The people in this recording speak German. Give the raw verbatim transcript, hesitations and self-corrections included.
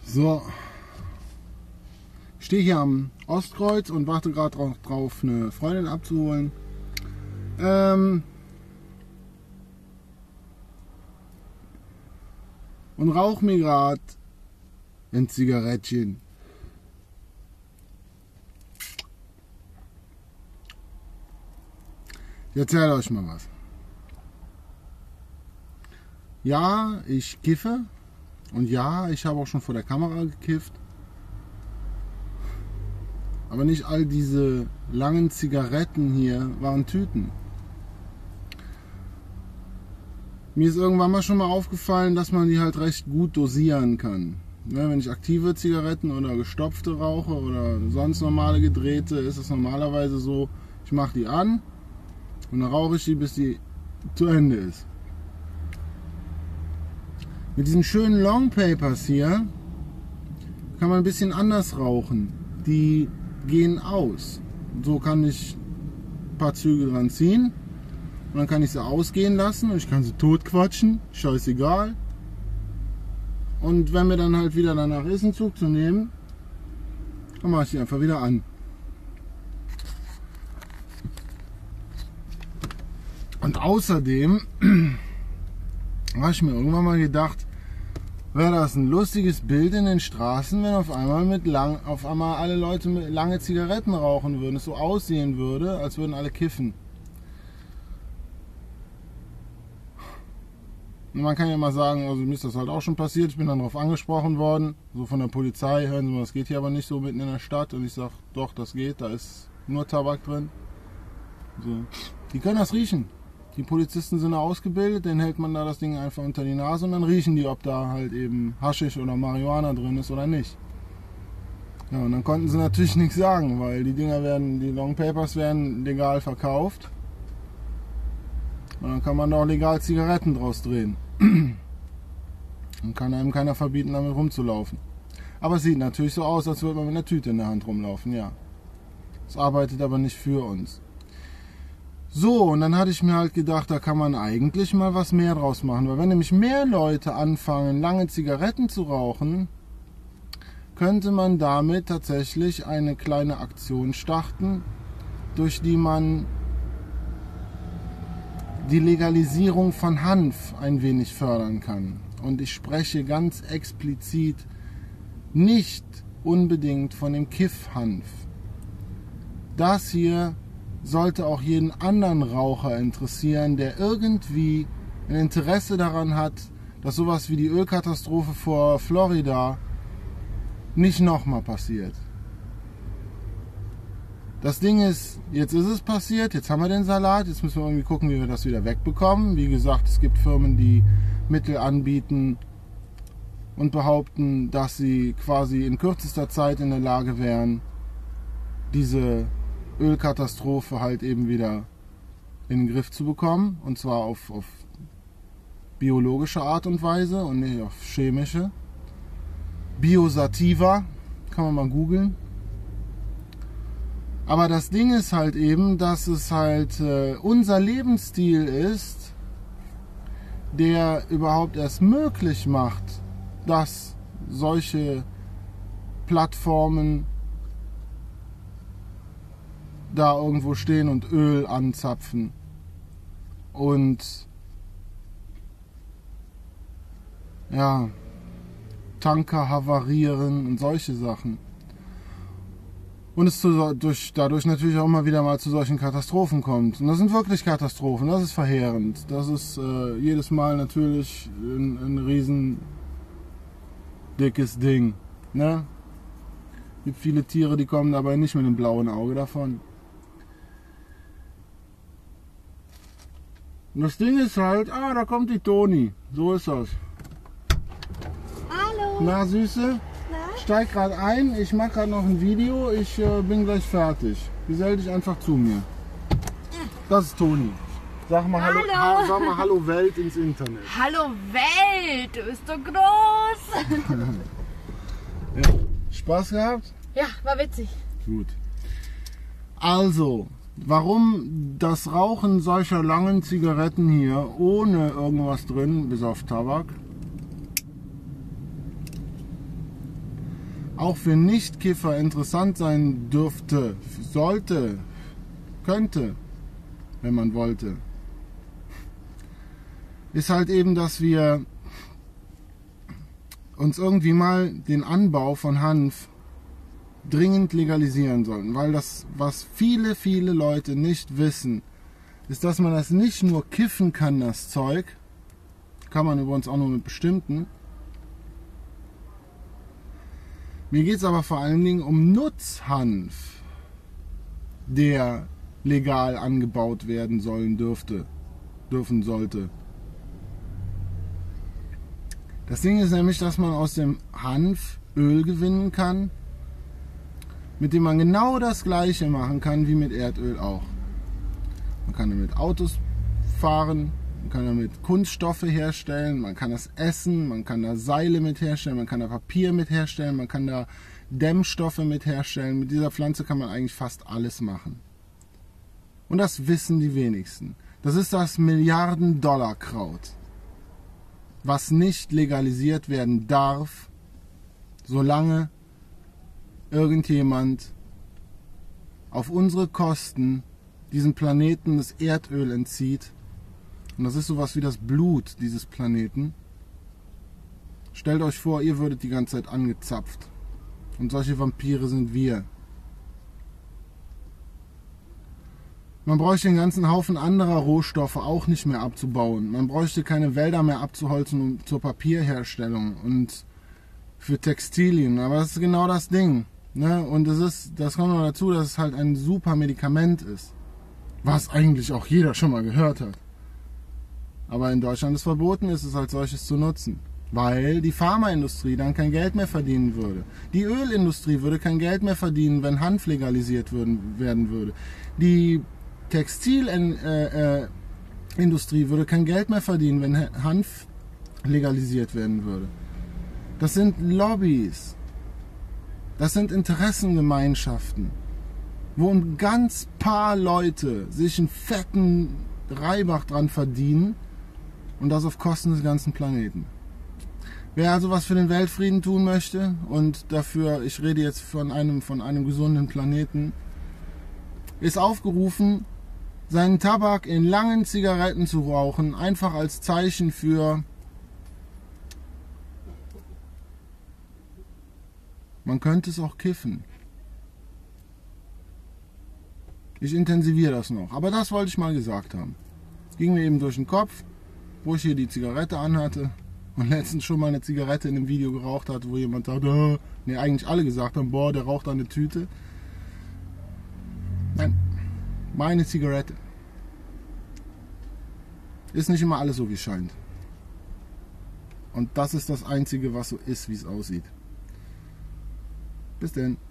So, ich stehe hier am Ostkreuz und warte gerade drauf, eine Freundin abzuholen. Ähm und rauche mir gerade ein Zigarettchen. Ich erzähle euch mal was. Ja, ich kiffe. Und ja, ich habe auch schon vor der Kamera gekifft. Aber nicht all diese langen Zigaretten hier waren Tüten. Mir ist irgendwann mal schon mal aufgefallen, dass man die halt recht gut dosieren kann. Ja, wenn ich aktive Zigaretten oder gestopfte rauche oder sonst normale gedrehte, ist es normalerweise so, ich mache die an und dann rauche ich die, bis die zu Ende ist. Mit diesen schönen Long Papers hier kann man ein bisschen anders rauchen. Die gehen aus. So kann ich ein paar Züge dran ziehen und dann kann ich sie ausgehen lassen und ich kann sie totquatschen, scheißegal. Und wenn mir dann halt wieder danach ist, einen Zug zu nehmen, dann mache ich die einfach wieder an. Und außerdem habe ich mir irgendwann mal gedacht, wäre das ein lustiges Bild in den Straßen, wenn auf einmal mit lang, auf einmal alle Leute mit lange Zigaretten rauchen würden, es so aussehen würde, als würden alle kiffen. Und man kann ja mal sagen, also mir ist das halt auch schon passiert, ich bin dann darauf angesprochen worden, so von der Polizei, hören Sie mal, das geht hier aber nicht so mitten in der Stadt. Und ich sage, doch, das geht, da ist nur Tabak drin. So. Die können das riechen. Die Polizisten sind da ausgebildet, denen hält man da das Ding einfach unter die Nase und dann riechen die, ob da halt eben Haschisch oder Marihuana drin ist oder nicht. Ja, und dann konnten sie natürlich nichts sagen, weil die Dinger werden, die Long Papers werden legal verkauft. Und dann kann man da auch legal Zigaretten draus drehen. Und kann einem keiner verbieten, damit rumzulaufen. Aber es sieht natürlich so aus, als würde man mit einer Tüte in der Hand rumlaufen, ja. Es arbeitet aber nicht für uns. So, und dann hatte ich mir halt gedacht, da kann man eigentlich mal was mehr draus machen. Weil wenn nämlich mehr Leute anfangen, lange Zigaretten zu rauchen, könnte man damit tatsächlich eine kleine Aktion starten, durch die man die Legalisierung von Hanf ein wenig fördern kann. Und ich spreche ganz explizit nicht unbedingt von dem Kiff-Hanf. Das hier sollte auch jeden anderen Raucher interessieren, der irgendwie ein Interesse daran hat, dass sowas wie die Ölkatastrophe vor Florida nicht nochmal passiert. Das Ding ist, jetzt ist es passiert, jetzt haben wir den Salat, jetzt müssen wir irgendwie gucken, wie wir das wieder wegbekommen. Wie gesagt, es gibt Firmen, die Mittel anbieten und behaupten, dass sie quasi in kürzester Zeit in der Lage wären, diese Ölkatastrophe halt eben wieder in den Griff zu bekommen. Und zwar auf, auf biologische Art und Weise und nicht auf chemische. Biosativa, kann man mal googeln. Aber das Ding ist halt eben, dass es halt äh, unser Lebensstil ist, der überhaupt erst möglich macht, dass solche Plattformen da irgendwo stehen und Öl anzapfen und ja, Tanker havarieren und solche Sachen. Und es zu, durch, dadurch natürlich auch immer wieder mal zu solchen Katastrophen kommt. Und das sind wirklich Katastrophen, das ist verheerend. Das ist äh, jedes Mal natürlich ein, ein riesen dickes Ding. Ne? Es gibt viele Tiere, die kommen dabei nicht mit dem blauen Auge davon. Und das Ding ist halt, ah, da kommt die Toni. So ist das. Hallo. Na, Süße? Ich steig gerade ein, ich mache gerade noch ein Video, ich äh, bin gleich fertig. Gesell dich einfach zu mir. Das ist Toni. Sag mal Hallo, Hallo. ha, sag mal Hallo Welt ins Internet. Hallo Welt, du bist so groß. Ja. Spaß gehabt? Ja, war witzig. Gut. Also, warum das Rauchen solcher langen Zigaretten hier ohne irgendwas drin, bis auf Tabak, auch für Nichtkiffer interessant sein dürfte, sollte, könnte, wenn man wollte, ist halt eben, dass wir uns irgendwie mal den Anbau von Hanf dringend legalisieren sollten, weil das, was viele, viele Leute nicht wissen, ist, dass man das nicht nur kiffen kann, das Zeug, kann man übrigens auch nur mit bestimmten. Mir geht es aber vor allen Dingen um Nutzhanf, der legal angebaut werden sollen dürfte, dürfen sollte. Das Ding ist nämlich, dass man aus dem Hanf Öl gewinnen kann, mit dem man genau das Gleiche machen kann wie mit Erdöl auch. Man kann damit Autos fahren, man kann damit Kunststoffe herstellen, man kann das essen, man kann da Seile mit herstellen, man kann da Papier mit herstellen, man kann da Dämmstoffe mit herstellen. Mit dieser Pflanze kann man eigentlich fast alles machen. Und das wissen die wenigsten. Das ist das Milliarden-Dollar-Kraut, was nicht legalisiert werden darf, solange irgendjemand auf unsere Kosten diesen Planeten das Erdöl entzieht. Und das ist sowas wie das Blut dieses Planeten. Stellt euch vor, ihr würdet die ganze Zeit angezapft. Und solche Vampire sind wir. Man bräuchte den ganzen Haufen anderer Rohstoffe auch nicht mehr abzubauen. Man bräuchte keine Wälder mehr abzuholzen zur Papierherstellung und für Textilien. Aber das ist genau das Ding. Ne? Und das ist, das kommt noch dazu, dass es halt ein super Medikament ist. Was eigentlich auch jeder schon mal gehört hat. Aber in Deutschland ist verboten, ist es als solches zu nutzen. Weil die Pharmaindustrie dann kein Geld mehr verdienen würde. Die Ölindustrie würde kein Geld mehr verdienen, wenn Hanf legalisiert würden, werden würde. Die Textilindustrie äh, äh, würde kein Geld mehr verdienen, wenn Hanf legalisiert werden würde. Das sind Lobbys. Das sind Interessengemeinschaften, wo ein ganz paar Leute sich einen fetten Reibach dran verdienen und das auf Kosten des ganzen Planeten. Wer also was für den Weltfrieden tun möchte und dafür, ich rede jetzt von einem, von einem gesunden Planeten, ist aufgerufen, seinen Tabak in langen Zigaretten zu rauchen, einfach als Zeichen für: Man könnte es auch kiffen. Ich intensiviere das noch, aber das wollte ich mal gesagt haben. Ging mir eben durch den Kopf, wo ich hier die Zigarette anhatte und letztens schon mal eine Zigarette in einem Video geraucht hat, wo jemand sagt, äh, ne, eigentlich alle gesagt haben, boah, der raucht eine Tüte. Nein, meine Zigarette. Ist nicht immer alles so, wie es scheint. Und das ist das Einzige, was so ist, wie es aussieht. Bis denn.